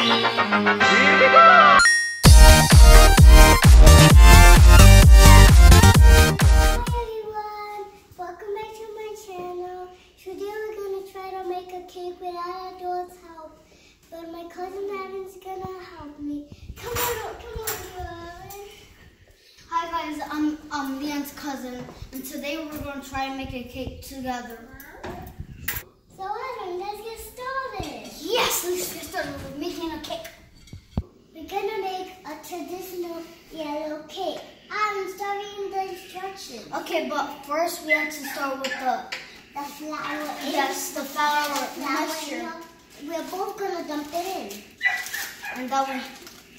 Here we go! Cake without adults' help, but my cousin Evan's gonna help me. Come on, Evan. Hi guys, I'm Leon's cousin, and today we're gonna try and make a cake together. So Evan, let's get started. Yes, let's get started with making a cake. We're gonna make a traditional yellow cake. I'm starting the instructions. Okay, but first we have to start with the flour. Yes, the flour mixture. We're both gonna dump it in. And that way.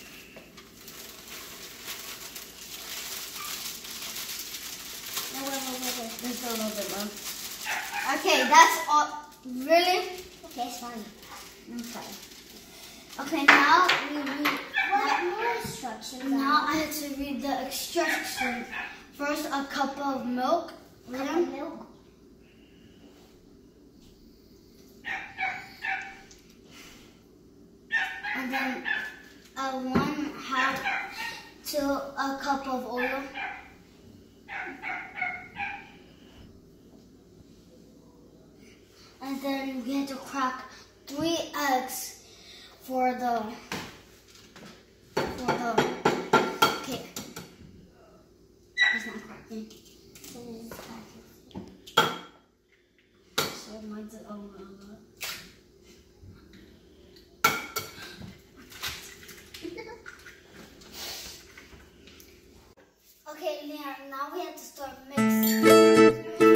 No, wait. Just a little bit more. Okay, that's all. Really? Okay, it's fine. Okay, now we read. What more instructions? Now I have to read the instructions. First, a cup of milk. Cup of milk. And then 1/2 to a cup of oil. And then we have to crack 3 eggs for the cake. It's not cracking. So mine's over. Okay, now we have to start mixing.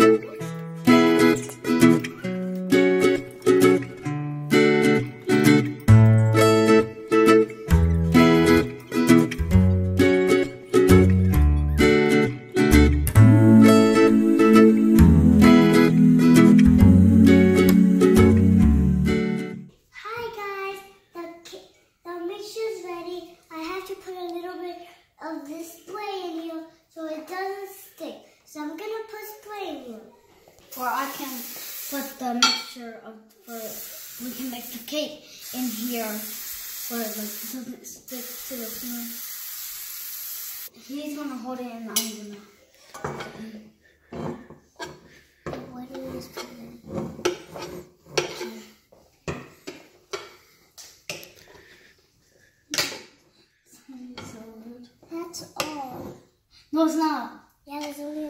Hi guys, the mixture's ready. I have to put a little bit of this spray in here so it doesn't stick. So I'm gonna put spray in here. Or I can put the mixture we can make the cake in here so it doesn't stick to the floor. He's gonna hold it and I'm gonna. What do we just put in? That's all. No, it's not. Yeah, there's only.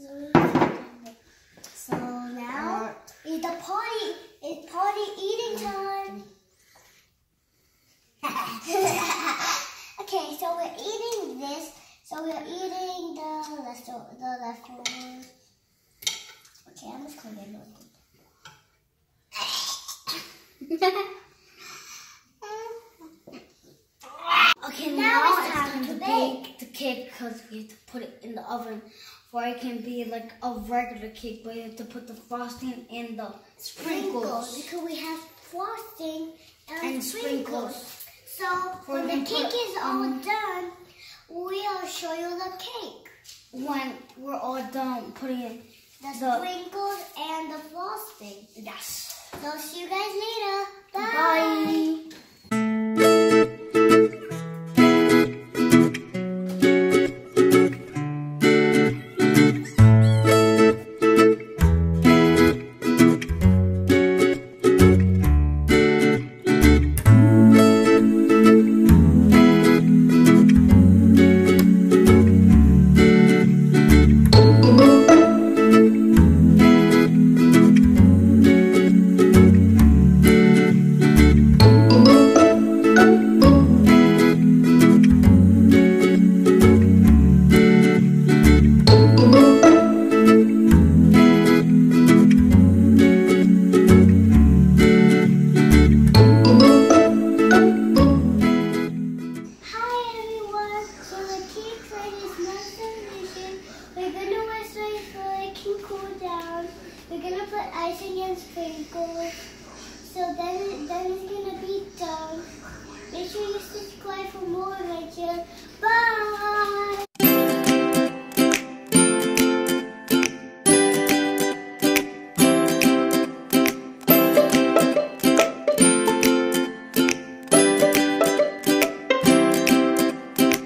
So now it's party eating time. Okay, so we're eating this. So we're eating the leftovers. Okay, I'm just gonna get Okay, now it's time to bake the cake because we have to put it in the oven for it can be like a regular cake, but you have to put the frosting in the sprinkles. Because we have frosting and sprinkles. So when the cake is all done, we'll show you the cake. When we're all done putting in the sprinkles and the frosting. Yes. So see you guys later. Bye. Bye. We're gonna put icing and sprinkles. So then it's gonna be done. Make sure you subscribe for more adventures